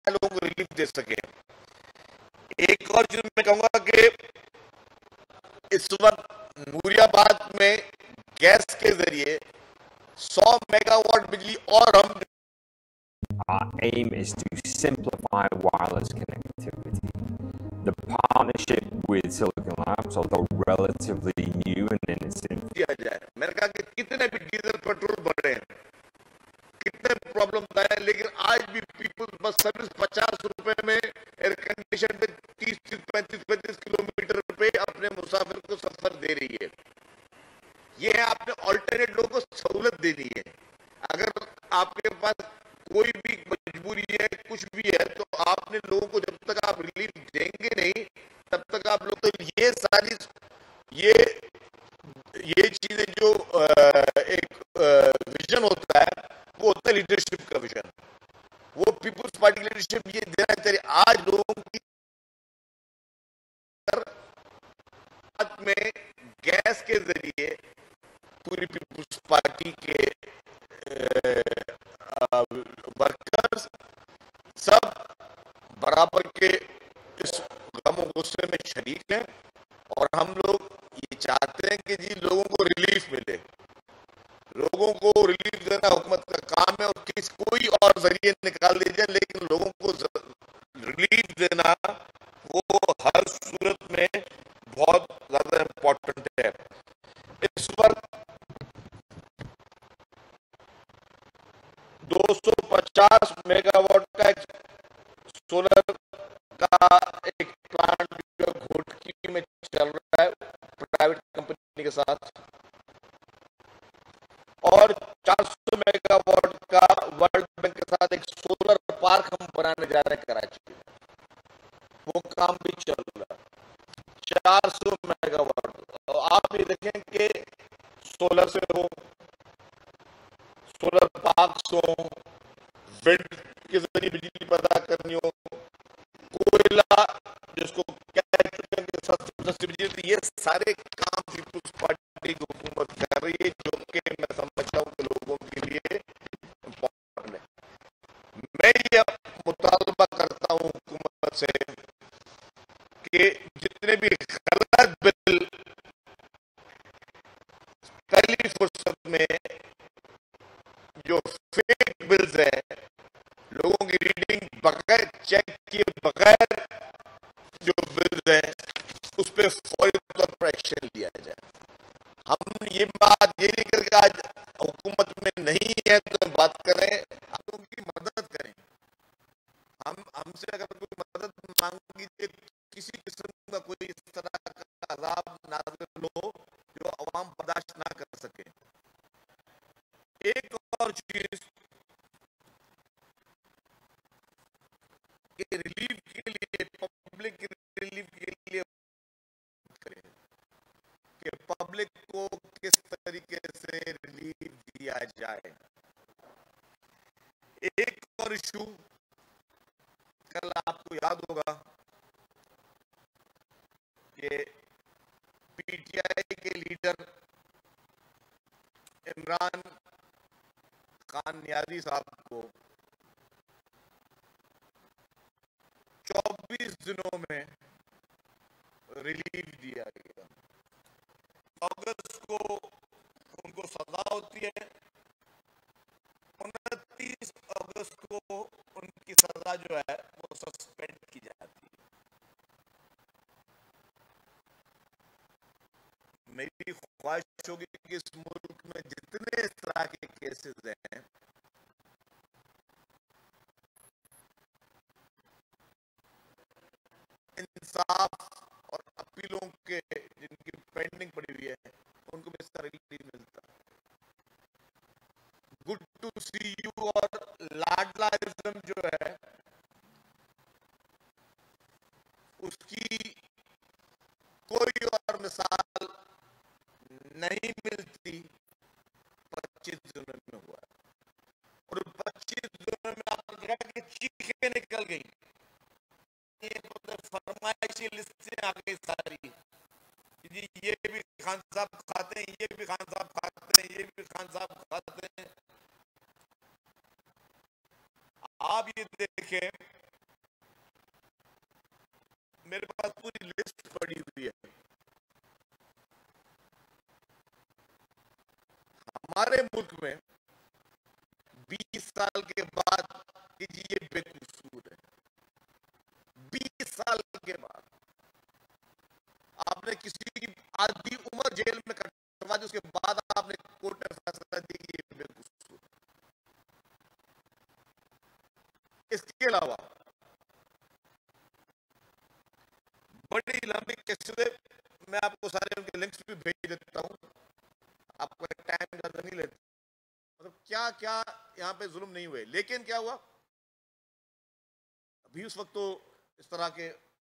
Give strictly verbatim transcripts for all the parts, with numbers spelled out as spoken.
लोगों को रिलीफ दे सके। एक और चीज मैं कहूंगा कि इस वक्त नूरियाबाद में गैस के जरिए सौ मेगावाट बिजली और हम Our aim is to simplify wireless connectivity. The partnership with Silicon Labs, although relatively new and in its infancy, किया जाए। मैंने कहा कि कितने भी डीजल पेट्रोल बढ़े, कितने प्रॉब्लम आए, लेकिन आज भी पीपल बस सर्विस पचास रुपए में एयर कंडीशन में तीस तीस पैंतीस पैंतीस किलोमीटर पे अपने मुसाफिर को सफर दे रही है। ये है आपने ऑल्टरनेट लोगों को सहूलत देनी है। अगर आपके पास कोई भी मजबूरी है, कुछ भी है, तो आपने लोगों को जब तक आप रिलीफ देंगे नहीं तब तक आप लोग, तो ये सारी ये ये चीजें जो आ, एक विजन होता है वो होता है लीडरशिप का विजन। वो पीपुल्स पार्टी लीडरशिप ये देना चाहिए। आज लोगों की में गैस के जरिए पूरी पीपुल्स पार्टी के वर्कर्स सब बराबर के इस गम गुस्से में शरीक हैं और हम लोग ये चाहते हैं कि जी लोगों को रिलीफ मिले। लोगों को रिलीफ देना हुकूमत का काम है और किस कोई और जरिए निकाल दीजिए, लेकिन लोगों को रिलीफ देना वो हर सूरत में बहुत ज्यादा इम्पोर्टेंट है। इस वक्त दो सौ पचास मेगावाट का एक सोलर का एक प्लांट जो घोटकी में चल रहा है प्राइवेट कंपनी के साथ, और चार सौ मेगावाट का वर्ल्ड बैंक के साथ एक सोलर पार्क हम बनाने जा रहे हैं कराची में। वो काम भी चल रहा है, चार सौ मेगावाट। और आप ये देखें कि सोलर से हो, सोलर पार्क हो, विंड के जरिए बिजली पैदा करनी हो, कोयला जिसको बिजली, ये सारे काम पीपुल्स पार्टी की हुकूमत कर रही है, जो कि मैं समझता हूँ कि लोगों के लिए इम्पोर्टेंट है। मैं ये मुतालबा करता हूँ हुकूमत से कि जितने भी गलत बिल पहली फुर्सत में जो फेक बिल्स हैं, लोगों की रीडिंग बगैर चेक किए बगैर जो बिल्स हैं उस पर फौरी तौर पर एक्शन लिया जाए। हम ये बात ये नहीं करके आज हुकूमत में नहीं है तो बात करें, आप लोगों की मदद करें। हम हमसे अगर कोई मदद मांगी, किसी किस्म का कोई इस तरह का अजाब नाज़िल हो जो अवाम बर्दाश्त ना कर सके। एक और चीज कि रिलीफ के लिए, पब्लिक रिलीफ के लिए करें कि पब्लिक को किस तरीके से रिलीफ दिया जाए। एक और इशू, कल आपको याद होगा कि पीटीआई के लीडर इमरान खान नियाजी साहब को चौबीस दिनों में रिलीफ दिया गया। अगस्त को उनको सजा होती है, उनतीस अगस्त को उनकी सजा जो है वो सस्पेंड की जाती है। मेरी ख्वाहिश होगी कि इस मुल्क में जितने इस तरह के केसेस हैं, इंसाफ और अपीलों के जिनकी पेंडिंग पड़ी हुई है उनको भी इसका रिलीफ मिलता है। गुड टू सी यू और लाडलाइज्म जो है उसकी कोई और मिसाल नहीं मिलती, पच्चीस दिनों में हुआ है। और पच्चीस दिनों में आपने देखा कि चीखें निकल गई, फरमाइशी लिस्टें आ गई सारी, जी ये भी खान साहब खाते हैं, ये भी खान साहब खाते हैं, ये भी खान साहब खाते हैं। आप ये देखें मेरे पास पूरी लिस्ट पड़ी हुई है। हमारे मुल्क में बीस साल के बाद कि जी ये बेकसूर है, बीस साल के बाद आपने किसी की आधी उम्र जेल में कटवा दी, उसके बाद आपने कोर्ट ने फैसला दिया कि ये बेकसूर। इसके अलावा बड़ी लंबी केसेस, मैं आपको सारे उनके लिंक्स भी भेज देता हूं, आपको टाइम ज्यादा नहीं लेता, मतलब क्या क्या यहां पे जुल्म नहीं हुए। लेकिन क्या हुआ, अभी उस वक्त तो इस तरह के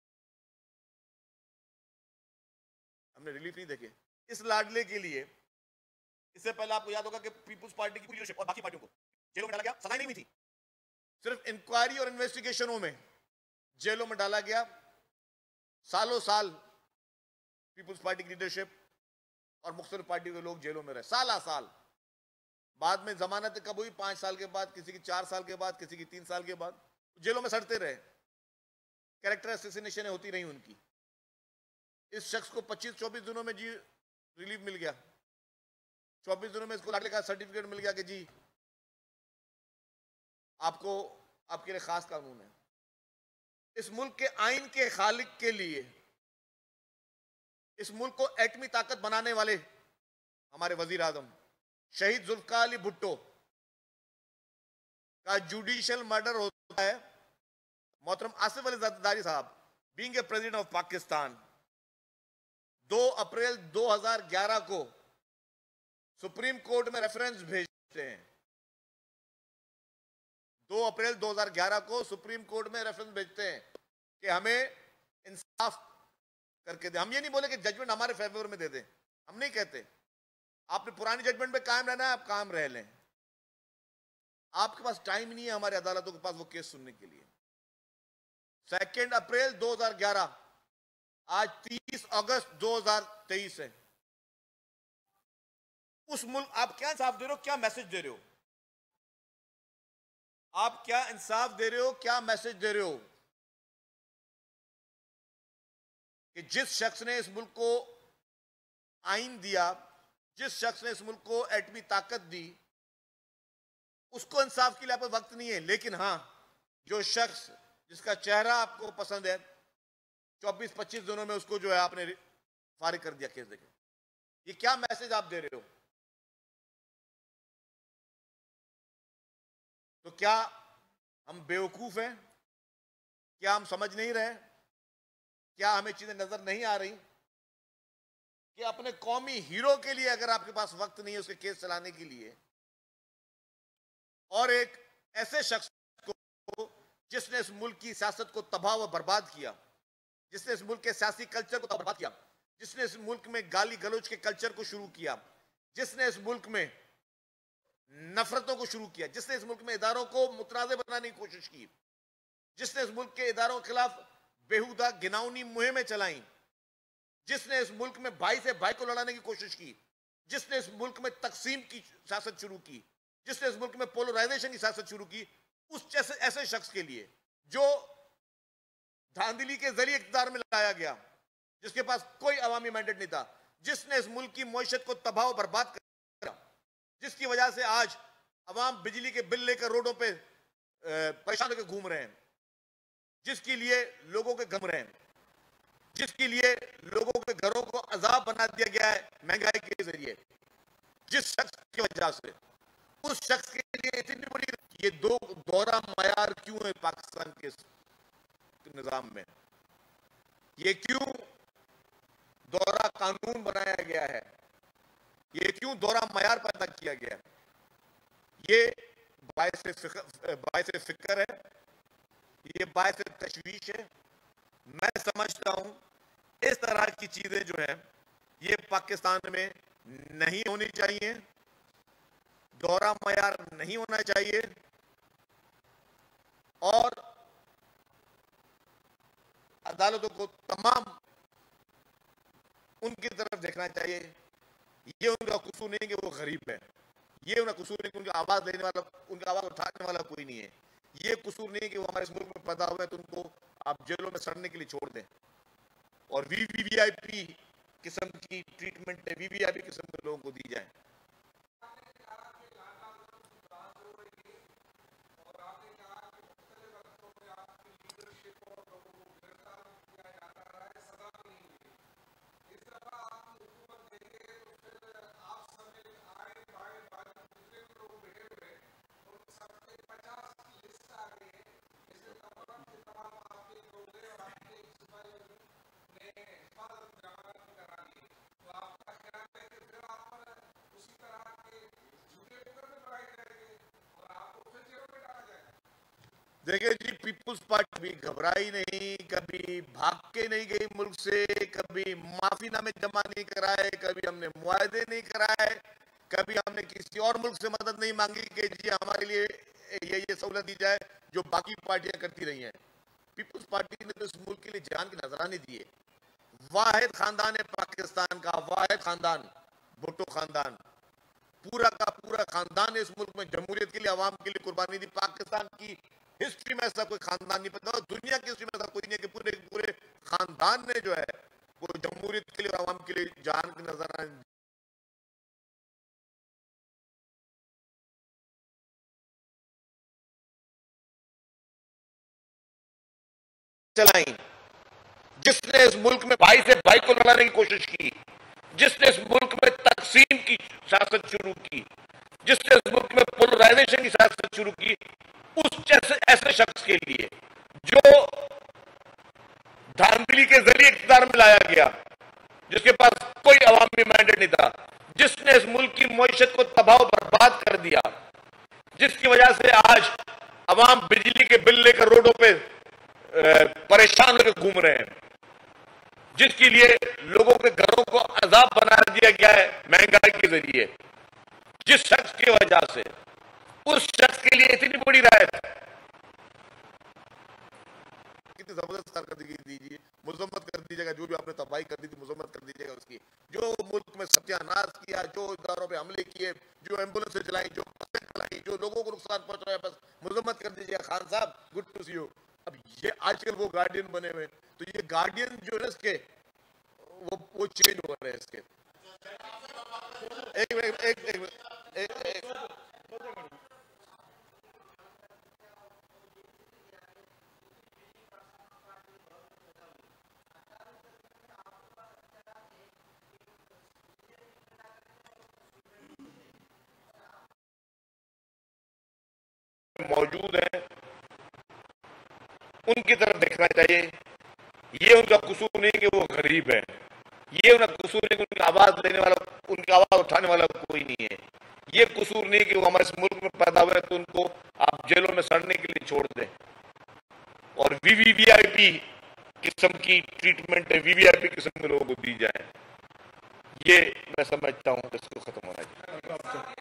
हमने रिलीफ नहीं देखे। इस लाडले के लिए इससे पहले आपको याद होगा कि पीपुल्स पार्टी की लीडरशिप और बाकी पार्टियों को जेलों में डाला गया, सजाएं नहीं हुई थी, सिर्फ इंक्वायरी और इन्वेस्टिगेशनों में जेलों में डाला गया। सालों साल पीपुल्स पार्टी की लीडरशिप और मुख्तलिफ पार्टी के लोग जेलों में रहे, साला साल। बाद में जमानत कब हुई, पांच साल के बाद, किसी की चार साल के बाद, किसी की तीन साल के बाद, जेलों में सड़ते रहे। कैरेक्टर असैसिनेशन होती रही उनकी। इस शख्स को पच्चीस चौबीस दिनों में जी रिलीफ मिल गया, चौबीस दिनों में इसको लाडले का सर्टिफिकेट मिल गया कि जी आपको, आपके लिए खास कानून है। इस मुल्क के आइन के खालिक के लिए, इस मुल्क को एटमी ताकत बनाने वाले हमारे वजीर आजम शहीद जुल्फकार अली भुट्टो का जुडिशियल मर्डर होता है। मोहतरम आसिफ अली जरदारी साहब being a president of Pakistan दो अप्रैल दो हज़ार ग्यारह को सुप्रीम कोर्ट में रेफरेंस भेजते हैं। दो अप्रैल दो हज़ार ग्यारह को सुप्रीम कोर्ट में रेफरेंस भेजते हैं कि हमें इंसाफ करके दे। हम ये नहीं बोले कि जजमेंट हमारे फेवर में दे दें, हम नहीं कहते आपने पुरानी जजमेंट पे कायम रहना है, आप कायम रह लें। आपके पास टाइम नहीं है हमारी अदालतों के पास वो केस सुनने के लिए। सेकेंड अप्रैल दो हज़ार ग्यारह, आज तीस अगस्त दो हज़ार तेईस है। उस मुल्क आप क्या इंसाफ दे रहे हो, क्या मैसेज दे रहे हो? आप क्या इंसाफ दे रहे हो, क्या मैसेज दे रहे हो कि जिस शख्स ने इस मुल्क को आइन दिया, जिस शख्स ने इस मुल्क को एटमी ताकत दी, उसको इंसाफ के लिए आपको वक्त नहीं है। लेकिन हां, जो शख्स जिसका चेहरा आपको पसंद है, चौबीस पच्चीस दिनों में उसको जो है आपने फारिग कर दिया केस देके। ये क्या मैसेज आप दे रहे हो? तो क्या हम बेवकूफ हैं? क्या हम समझ नहीं रहे? क्या हमें चीजें नजर नहीं आ रही कि अपने कौमी हीरो के लिए अगर आपके पास वक्त नहीं है उसके केस चलाने के लिए, और एक ऐसे शख्स को जिसने इस मुल्क की सियासत को तबाह व बर्बाद किया, जिसने इस मुल्क के सियासी कल्चर को बर्बाद किया, जिसने इस मुल्क में गाली गलौज के कल्चर को शुरू किया, जिसने इस मुल्क में नफरतों को शुरू किया, जिसने इस मुल्क में इदारों को मुतनाज़ बनाने की कोशिश की, जिसने इस मुल्क के इदारों के खिलाफ बेहुदा गिनावनी मुहिमें चलाई, जिसने इस मुल्क में भाई से भाई को लड़ाने की कोशिश की, जिसने इस मुल्क में तकसीम की सियासत शुरू की, जिसने इस मुल्क में पोलराइजेशन की सियासत शुरू की, उस जैसे ऐसे शख्स के लिए जो धांधली के जरिए इक़्तिदार में लाया गया, जिसके पास कोई अवामी मैंडेट नहीं था, जिसने इस मुल्क की मईशत को तबाह और बर्बाद कर, जिसकी वजह से आज अवाम बिजली के बिल लेकर रोडों पे परेशान होकर घूम रहे हैं, जिसके लिए लोगों के घूम रहे हैं, जिसके लिए लोगों के घरों को अजाब बना दिया गया है महंगाई के जरिए, जिस शख्स की वजह से, उस शख्स के लिए इतनी बड़ी ये दो दोहरा मयार क्यों है पाकिस्तान के निजाम में? ये क्यों दोहरा कानून बनाया गया है? ये क्यों दोहरा मयार पैदा किया गया? ये बायस फिक्र बायस फिक्र है, ये बायस तशवीश है। मैं समझता हूं इस तरह की चीजें जो है ये पाकिस्तान में नहीं होनी चाहिए, दोहरा मयार नहीं होना चाहिए, और अदालतों को तमाम उनकी तरफ देखना चाहिए। ये उनका कसूर नहीं कि वो गरीब है, ये उनका कसूर नहीं कि उनकी आवाज लेने वाला, उनकी आवाज उठाने वाला कोई नहीं है, ये कसूर नहीं कि वो हमारे मुल्क में पैदा हुए तो उनको आप जेलों में सड़ने के लिए छोड़ दें। और वीवीआईपी किस्म की ट्रीटमेंट वीवीआईपी किस्म के लोगों को दी जाए। देखिए जी, पीपुल्स पार्टी कभी घबराई नहीं, कभी भाग के नहीं गई मुल्क से, कभी माफीनामे जमा नहीं कराए, कभी हमने मुआहदे नहीं कराए, कभी हमने किसी और मुल्क से मदद नहीं मांगी कि जी हमारे लिए ये ये सहूलत दी जाए जो बाकी पार्टियां करती रही हैं। पीपुल्स पार्टी ने तो इस मुल्क के लिए जान की नजराने दी है। वाहिद खानदान है पाकिस्तान का, वाहिद खानदान भुट्टो खानदान, पूरा का पूरा खानदान इस मुल्क में जमहूरियत के लिए, अवाम के लिए कुर्बानी दी। पाकिस्तान की हिस्ट्री में ऐसा कोई खानदान नहीं पता, दुनिया की हिस्ट्री में ऐसा कोई नहीं है कि पूरे पूरे खानदान ने जो है वो जमहूरियत के लिए और अवाम के लिए जान की नजर चलाई। जिसने इस मुल्क में भाई से भाई को लड़ाने की कोशिश की, जिसने इस मुल्क में तकसीम की सियासत शुरू की, जिसने इस मुल्क में पोलराइजेशन की सियासत शुरू की, उस जैसे ऐसे शख्स के लिए जो धांधली के जरिए इख्तियार में लाया गया, जिसके पास कोई अवामी मैंडेट नहीं था, जिसने इस मुल्क की मईशत को तबाह बर्बाद कर दिया, जिसकी वजह से आज अवाम बिजली के बिल लेकर रोडों पे परेशान होकर घूम रहे हैं, जिसके लिए लोगों के घरों को अजाब बना दिया गया है महंगाई के जरिए, जिस शख्स की वजह से, उस शख्स के लिए इतनी बड़ी राहत, कितनी जबरदस्त कारकर्दगी दीजिए, मुजम्मत कर दीजिएगा, जो भी आपने तबाही कर दी थी मुजम्मत कर दीजिएगा उसकी, जो मुल्क में सत्यानाश किया, जो इदारों पे हमले किए, जो एम्बुलेंस चलाई, जो बसें चलाई, जो लोगों को नुकसान पहुंच रहा है, बस मुजम्मत कर दीजिएगा। खान साहब, गुड टू सी यू। अब ये आजकल वो गार्डियन बने हुए, तो ये गार्डियन जो है इसके वो वो चेंज हो रहे हैं इसके। एक एक एक एक, एक, एक मौजूद हैं, उनकी तरफ देखना चाहिए। ये उनका कसूर नहीं कि वो गरीब है, ये उनका कसूर नहीं कि उनकी आवाज लेने वाला, उनकी आवाज उठाने वाला कोई नहीं है, ये कसूर नहीं कि वो हमारे इस मुल्क में पैदा हुए तो उनको आप जेलों में सड़ने के लिए छोड़ दें और वीवीआईपी किस्म की ट्रीटमेंट वीवीआईपी किस्म के लोगों को दी जाए। ये मैं समझता हूं कि इसको खत्म होना चाहिए।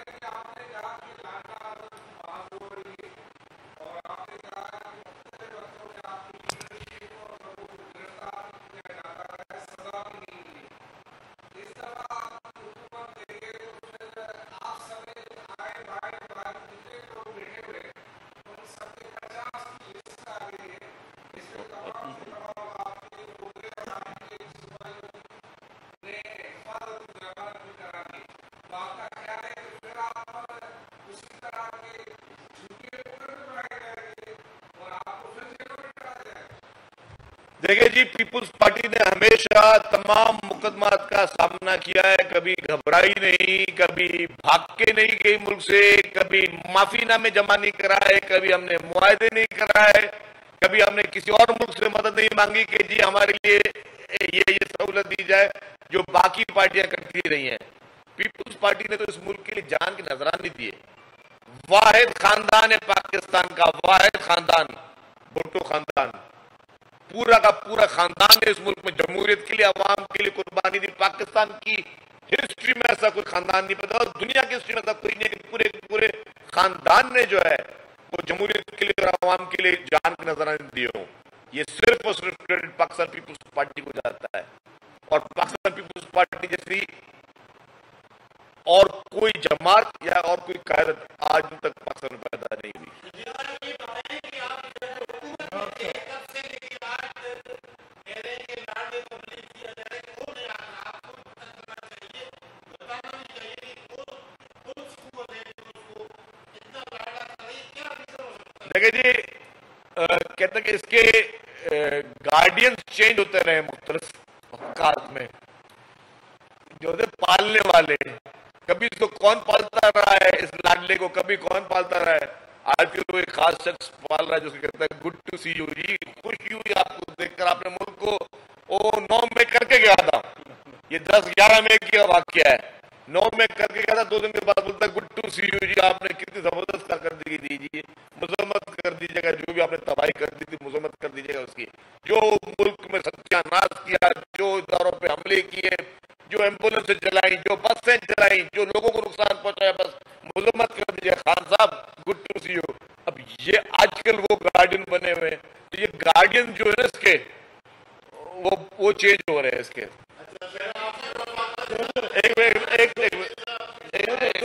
देखिए जी, पीपुल्स पार्टी ने हमेशा तमाम मुकदमात का सामना किया है, कभी घबराई नहीं, कभी भाग के नहीं गई मुल्क से, कभी माफीनामे जमा नहीं कराए, कभी हमने मुआहदे नहीं कराए, कभी हमने किसी और मुल्क से मदद नहीं मांगी कि जी हमारे लिए ये ये सहूलत दी जाए जो बाकी पार्टियां करती रही हैं। पीपुल्स पार्टी ने तो इस मुल्क के लिए जान की नजराने दी है। वाहिद खानदान है पाकिस्तान का, वाहिद खानदान भुट्टो खानदान, पूरा का पूरा खानदान ने इस मुल्क में जमहूरियत के लिए, अवाम के लिए कुर्बानी दी। पाकिस्तान की हिस्ट्री में ऐसा कोई खानदान नहीं पता, और दुनिया की हिस्ट्री में ऐसा कोई नहीं है कि पूरे पूरे खानदान ने जो है वो जमहूरियत के लिए और अवाम के लिए जान की नजराने दिए हो। ये सिर्फ और सिर्फ क्रेडिट पाकिस्तान पीपुल्स पार्टी को जाता है, और पाकिस्तान पीपुल्स पार्टी जैसी और कोई जमात या और कोई कायदत आज तक पाकिस्तान में पैदा नहीं हुई। देखिए जी, अ, कहते हैं कि इसके गार्डियंस चेंज होते रहे मुख्तलिफ औकात में, जो होते पालने वाले, कभी इसको कौन पालता रहा है इस लाडले को, कभी कौन पालता रहा है। आजकल कोई खास शख्स पाल रहा है जिसको कहता है गुड टू सी यू जी, खुशी हुई आपको देखकर, आपने मुल्क को ओ नौ में करके गया था, ये दस ग्यारह में की वाक्य है, नौ में करके गया था, दो दिन के बाद बोलता है गुड टू सी यू जी, आपने कितनी जबरदस्त कारकर्दगी दीजिए, मुजम्मत कर दीजिएगा, जो भी आपने तबाही कर दी थी मुजम्मत कर दीजिएगा उसकी, जो मुल्क में सत्यानाश किया, जो इदारों पे हमले किए, जो एम्बुलेंस चलाई, जो बसें चलाई, जो लोगों को नुकसान पहुंचाया, बस मुजम्मत कर दीजिए खान साहब, गुड टू सी यू। अब ये आजकल वो गार्डियन बने हुए, तो ये गार्डियन जो है ना इसके, वो वो चेंज हो रहे हैं इसके। एक मिनट एक एक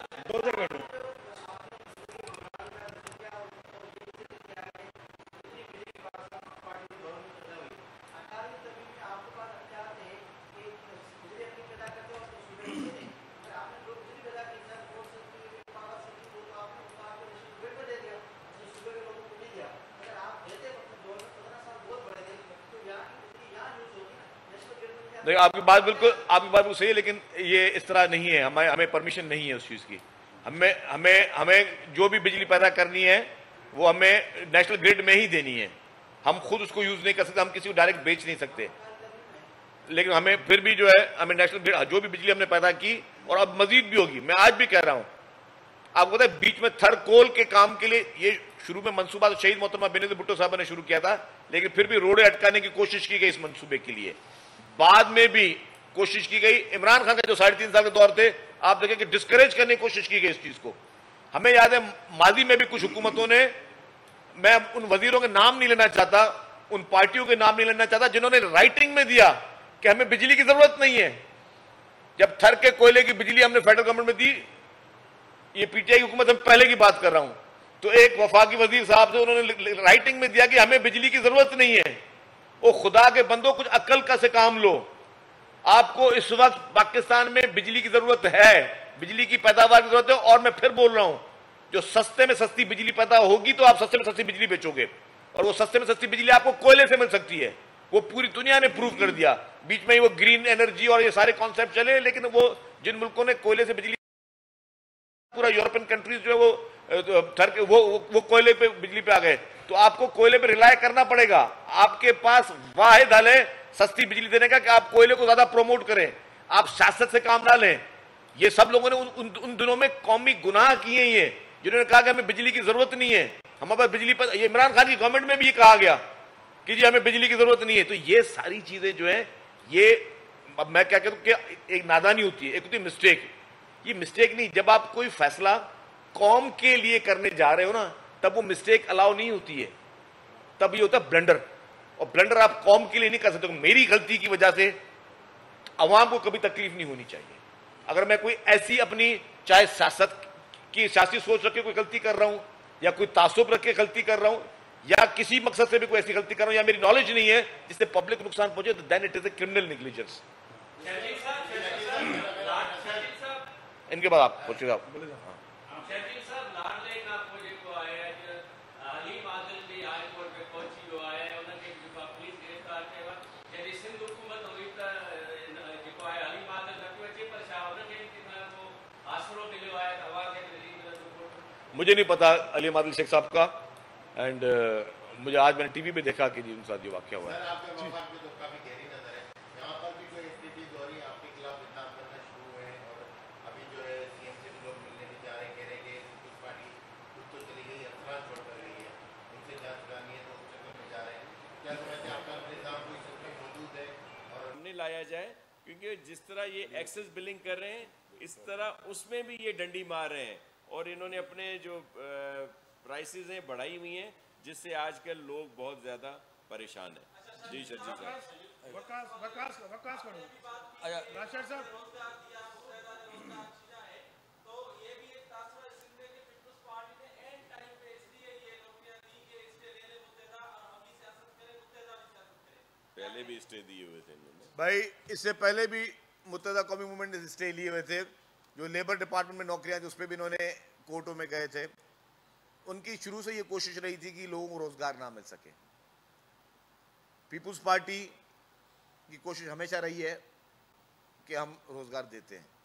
देखिए, आपकी बात बिल्कुल आपकी बात बिल्कुल सही है, लेकिन ये इस तरह नहीं है, हमें हमें परमिशन नहीं है उस चीज़ की। हमें हमें हमें जो भी बिजली पैदा करनी है वो हमें नेशनल ग्रिड में ही देनी है, हम खुद उसको यूज़ नहीं कर सकते, हम किसी को डायरेक्ट बेच नहीं सकते, लेकिन हमें फिर भी जो है हमें नेशनल ग्रिड, जो भी बिजली हमने पैदा की और अब मजीद भी होगी, मैं आज भी कह रहा हूँ आपको पता है, बीच में थर कोल के काम के लिए ये शुरू में मंसूबा तो शहीद मोहतरमा बेनजीर भुट्टो साहब ने शुरू किया था, लेकिन फिर भी रोड़े अटकाने की कोशिश की गई इस मंसूबे के लिए, बाद में भी कोशिश की गई, इमरान खान का जो साढ़े तीन साल के दौर थे, आप देखें कि डिस्करेज करने की कोशिश की गई इस चीज को। हमें याद है माजी में भी कुछ हुकूमतों ने, मैं उन वजीरों के नाम नहीं लेना चाहता, उन पार्टियों के नाम नहीं लेना चाहता जिन्होंने राइटिंग में दिया कि हमें बिजली की जरूरत नहीं है। जब थर के कोयले की बिजली हमने फेडरल गवर्नमेंट में दी, ये पीटीआई की हुकूमत, हम पहले की बात कर रहा हूं, तो एक वफाकी वजीर साहब से उन्होंने राइटिंग में दिया कि हमें बिजली की जरूरत नहीं है। ओ खुदा के बंदो, कुछ अक्ल का से काम लो, आपको इस वक्त पाकिस्तान में बिजली की जरूरत है, बिजली की पैदावार की जरूरत है, और मैं फिर बोल रहा हूं, जो सस्ते में सस्ती बिजली पैदा होगी तो आप सस्ते में सस्ती बिजली बेचोगे, और वो सस्ते में सस्ती बिजली आपको कोयले से मिल सकती है, वो पूरी दुनिया ने प्रूव कर दिया। बीच में ही वो ग्रीन एनर्जी और ये सारे कॉन्सेप्ट चले, लेकिन वो जिन मुल्कों ने कोयले से बिजली, पूरा यूरोपियन कंट्रीज जो है वो थर के वो वो कोयले पे बिजली पे आ गए, तो आपको कोयले पे रिलाय करना पड़ेगा। आपके पास वाहिद हल है सस्ती बिजली देने का कि आप कोयले को ज्यादा प्रमोट करें, आप सियासत से काम ना लें। ये सब लोगों ने उन, उन, उन दिनों में कौमी गुनाह किए ही है, जिन्होंने कहा कि हमें बिजली की जरूरत नहीं है, हमारे पास बिजली पर, ये इमरान खान की गवर्नमेंट में भी ये कहा गया कि जी हमें बिजली की जरूरत नहीं है। तो ये सारी चीजें जो है, ये अब मैं क्या कहता हूं कि एक नादानी होती है, एक होती है मिस्टेक। ये मिस्टेक नहीं, जब आप कोई फैसला कौम के लिए करने जा रहे हो ना, तब वो मिस्टेक अलाउ नहीं होती है, तब ये होता है ब्लंडर, और ब्लंडर आप कौम के लिए नहीं कर सकते। मेरी गलती की वजह से अवाम को कभी तकलीफ नहीं होनी चाहिए। अगर मैं कोई ऐसी अपनी, चाहे सियासत की सियासी सोच रख के कोई गलती कर रहा हूं, या कोई तासुब रख के गलती कर रहा हूं, या किसी मकसद से भी कोई ऐसी गलती कर रहा हूं, या मेरी नॉलेज नहीं है जिससे पब्लिक को नुकसान पहुंचे, तो then it is a criminal negligence. इनके बाद आप पूछिएगा। मुझे नहीं पता अली मादिल शेख साहब का, एंड uh, मुझे आज मैंने टीवी पे देखा कि जी उनके साथ ये वाकया हुआ है। लाया जाए, क्योंकि जिस तरह ये एक्सेस बिलिंग कर रहे हैं, इस तरह उसमें भी ये डंडी मार रहे हैं, और इन्होंने अपने जो प्राइसेस हैं बढ़ाई हुई हैं, जिससे आजकल लोग बहुत ज़्यादा परेशान हैं। जी सर, जी सर, वकास वकास वकास राशिद साहब, पहले भी स्टे दिए हुए थे भाई, इससे पहले भी मुत्तहदा कौमी मूवमेंट ने स्टे लिए हुए थे। जो लेबर डिपार्टमेंट में नौकरियां, उस पर भी इन्होंने कोर्टों में गए थे। उनकी शुरू से ये कोशिश रही थी कि लोगों को रोजगार ना मिल सके। पीपुल्स पार्टी की कोशिश हमेशा रही है कि हम रोजगार देते हैं,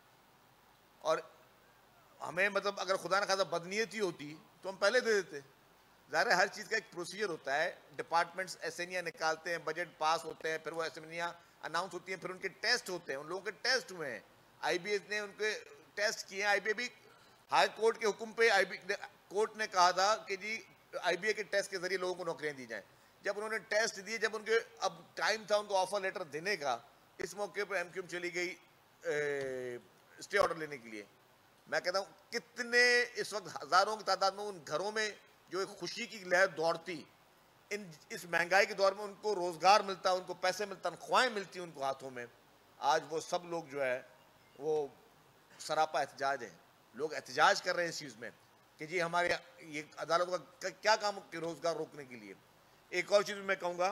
और हमें मतलब अगर खुदा न खासा बदनीयती होती तो हम पहले दे देते। ज़ाहिर है हर चीज़ का एक प्रोसीजर होता है, डिपार्टमेंट्स एसेनिया निकालते हैं, बजट पास होते हैं, फिर वो एसेनिया अनाउंस होती हैं, फिर उनके टेस्ट होते हैं, उन लोगों के टेस्ट हुए हैं, आईबीए ने उनके टेस्ट किए हैं। आईबीए भी हाई कोर्ट के हुक्म पे आईबी कोर्ट ने कहा था कि जी आईबीए के टेस्ट के जरिए लोगों को नौकरियां दी जाएं। जब उन्होंने टेस्ट दिए, जब उनके अब टाइम था उनको ऑफर लेटर देने का, इस मौके पर एमक्यूएम चली गई स्टे ऑर्डर लेने के लिए। मैं कहता हूँ कितने इस वक्त हजारों की तादाद में उन घरों में जो एक खुशी की लहर दौड़ती, इन इस महंगाई के दौर में उनको रोजगार मिलता, उनको पैसे मिलता, तनख्वाहें मिलती उनको हाथों में, आज वो सब लोग जो है वो सरापा एहतजाज है। लोग एहतजाज कर रहे हैं इस चीज़ में कि जी हमारे ये अदालतों का क्या काम कि रोजगार रोकने के लिए। एक और चीज़ मैं कहूँगा,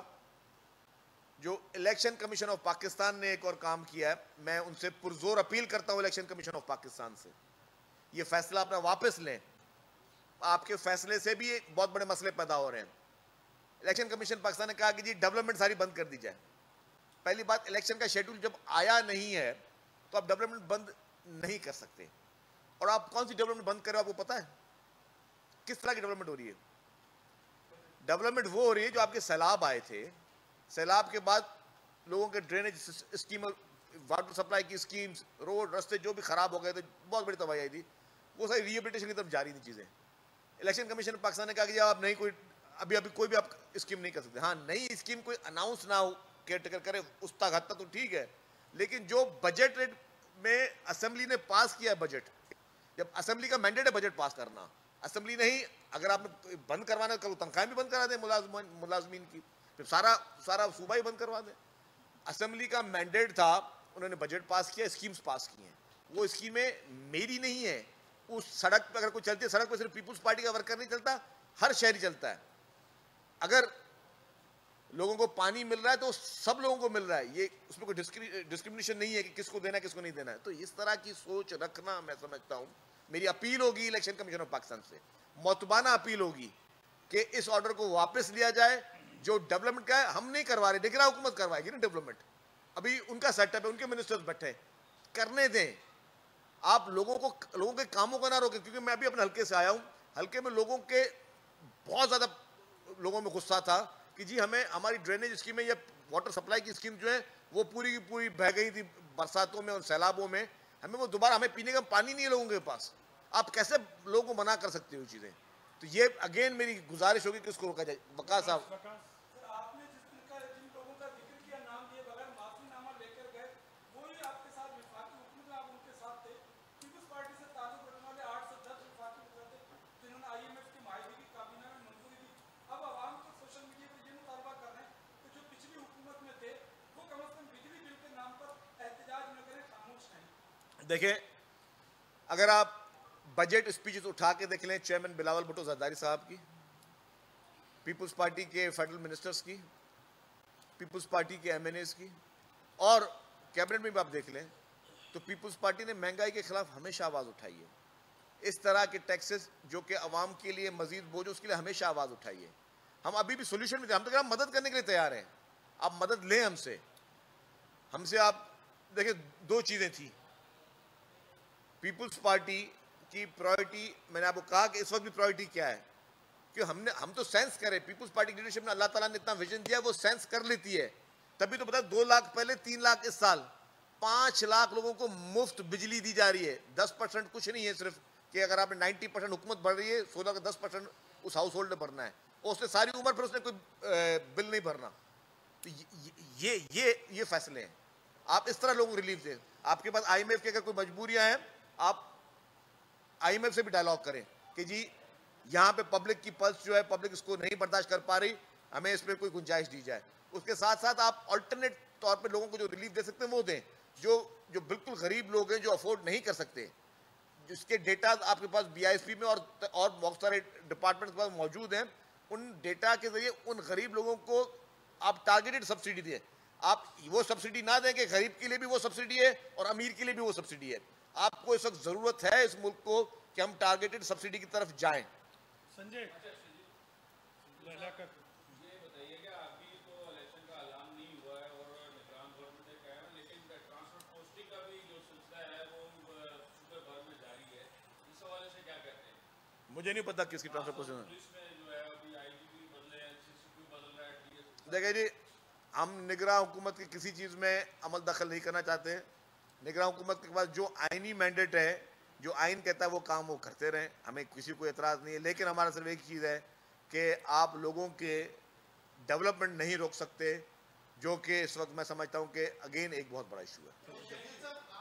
जो इलेक्शन कमीशन ऑफ पाकिस्तान ने एक और काम किया है, मैं उनसे पुरजोर अपील करता हूँ इलेक्शन कमीशन ऑफ पाकिस्तान से, ये फैसला अपना वापस लें। आपके फैसले से भी एक बहुत बड़े मसले पैदा हो रहे हैं। इलेक्शन कमीशन पाकिस्तान ने कहा कि जी डेवलपमेंट सारी बंद कर दी जाए। पहली बात, इलेक्शन का शेड्यूल जब आया नहीं है तो आप डेवलपमेंट बंद नहीं कर सकते। और आप कौन सी डेवलपमेंट बंद कर रहे हो आपको पता है? किस तरह की डेवलपमेंट हो रही है? डेवलपमेंट वो हो रही है जो आपके सैलाब आए थे, सैलाब के बाद लोगों के ड्रेनेज स्कीम, वाटर सप्लाई की स्कीम्स, रोड रास्ते जो भी खराब हो गए थे, बहुत बड़ी तबाही आई थी, वो सारी रिहेबिलिटेशन की तरफ जा रही थी चीज़ें। इलेक्शन कमीशन पाकिस्तान ने कहा कि आप नहीं कोई अभी अभी कोई भी आप स्कीम नहीं कर सकते। हाँ, नई स्कीम कोई अनाउंस ना हो, केयर टेकर करे, उस तक हद तक तो ठीक है, लेकिन जो बजट में असेंबली ने पास किया है, बजट जब असेंबली का मैंडेट है बजट पास करना, असेंबली नहीं, अगर आपने बंद करवाना करो तनख्वाहें भी बंद करा दें मुलाजमीन मुलाजमीन की, फिर सारा सारा सूबा ही बंद करवा दें। असेंबली का मैंडेट था, उन्होंने बजट पास किया, स्कीम्स पास की हैं, वो स्कीमें मेरी नहीं है। उस सड़क पर अगर कोई चलती है, सड़क पर सिर्फ पीपुल्स पार्टी का वर्कर नहीं चलता, हर शहरी चलता है। अगर लोगों को पानी मिल रहा है तो सब लोगों को मिल रहा है, ये उसमें कोई डिस्क्रिमिनेशन नहीं है कि किसको देना है किसको नहीं देना है। तो इस तरह की सोच रखना, मैं समझता हूँ, मेरी अपील होगी इलेक्शन कमीशन ऑफ पाकिस्तान से, मौतबाना अपील होगी कि इस ऑर्डर को वापस लिया जाए। जो डेवलपमेंट का है हम नहीं करवा रहे, लेकिन हुकूमत करवाएगी ना डेवलपमेंट, अभी उनका सेटअप है, उनके मिनिस्टर्स बैठे, करने दें। आप लोगों को लोगों के कामों को ना रोकें, क्योंकि मैं भी अपने हल्के से आया हूँ, हल्के में लोगों के बहुत ज़्यादा लोगों में गुस्सा था कि जी हमें हमारी ड्रेनेज स्कीमें या वाटर सप्लाई की स्कीम जो है वो पूरी की पूरी बह गई थी बरसातों में और सैलाबों में, हमें वो दोबारा, हमें पीने का पानी नहीं है लोगों के पास। आप कैसे लोगों को मना कर सकते हो चीज़ें? तो ये अगेन मेरी गुजारिश होगी कि इसको रोका जाए। वकास साहब, देखिए, अगर आप बजट स्पीचेस उठा के देख लें, चेयरमैन बिलावल भुट्टो जरदारी साहब की, पीपुल्स पार्टी के फेडरल मिनिस्टर्स की, पीपुल्स पार्टी के एमएनएस की, और कैबिनेट में भी आप देख लें, तो पीपुल्स पार्टी ने महंगाई के खिलाफ हमेशा आवाज़ उठाई है। इस तरह के टैक्सेस जो कि अवाम के लिए मजीद बोझ, उसके लिए हमेशा आवाज़ उठाई है। हम अभी भी सोल्यूशन में थे, हम तो हम मदद करने के लिए तैयार हैं, आप मदद लें हमसे हमसे आप देखिए, दो चीज़ें थी। पीपुल्स पार्टी की प्रायोरिटी, मैंने आपको कहा कि इस वक्त भी प्रायोरिटी क्या है, कि हमने हम तो सेंस करें, पीपुल्स पार्टी की लीडरशिप ने, अल्लाह ताला ने इतना विजन दिया, वो सेंस कर लेती है। तभी तो पता है, दो लाख पहले, तीन लाख इस साल, पाँच लाख लोगों को मुफ्त बिजली दी जा रही है। दस परसेंट कुछ नहीं है, सिर्फ कि अगर आपने नाइन्टी परसेंट हुकूमत बढ़ रही है, सोलह का दस परसेंट उस हाउस होल्ड ने भरना है, और उसने सारी उम्र फिर उसने कोई बिल नहीं भरना। तो ये ये ये फैसले हैं। आप इस तरह लोगों को रिलीफ दें। आपके पास आई एम एफ की अगर कोई मजबूरियां हैं, आप आई एम एफ से भी डायलॉग करें कि जी यहाँ पे पब्लिक की पल्स जो है, पब्लिक इसको नहीं बर्दाश्त कर पा रही, हमें इस पर कोई गुंजाइश दी जाए। उसके साथ साथ आप अल्टरनेट तौर पे लोगों को जो रिलीफ दे सकते हैं वो दें। जो जो बिल्कुल गरीब लोग हैं, जो अफोर्ड नहीं कर सकते, जिसके डेटा आपके पास बी आई एस पी में और और बहुत सारे डिपार्टमेंट के पास मौजूद हैं, उन डेटा के जरिए उन गरीब लोगों को आप टारगेटेड सब्सिडी दें। आप वो सब्सिडी ना दें कि गरीब के लिए भी वो सब्सिडी है और अमीर के लिए भी वो सब्सिडी है। आपको इस वक्त ज़रूरत है इस मुल्क को कि हम टारगेटेड सब्सिडी की तरफ जाएं। संजय लहलाकर ये बताइए कि अभी तो इलेक्शन का ऐलान नहीं हुआ है और निगरान गवर्नमेंट ने कहा है, लेकिन ट्रांसफर पोस्टिंग का भी जो सिलसिला है वो सूबे भर में जारी है। इस हवाले से क्या कहते हैं? मुझे नहीं पता किसकी ट्रांसफर पोस्टिंग है। पुलिस में जो है अभी आईजीपी बदले हैं, सीसीपी बदल रहा है, डीएसपी। देखिए जी, हम निगरान हुकूमत की किसी चीज़ में अमल दखल नहीं करना चाहते। निगरान हुकूमत के पास जो आइनी मैंडेट है, जो आइन कहता है वो काम वो करते रहें, हमें किसी को एतराज़ नहीं है। लेकिन हमारा सिर्फ एक चीज़ है कि आप लोगों के डेवलपमेंट नहीं रोक सकते, जो कि इस वक्त मैं समझता हूँ कि अगेन एक बहुत बड़ा इशू है।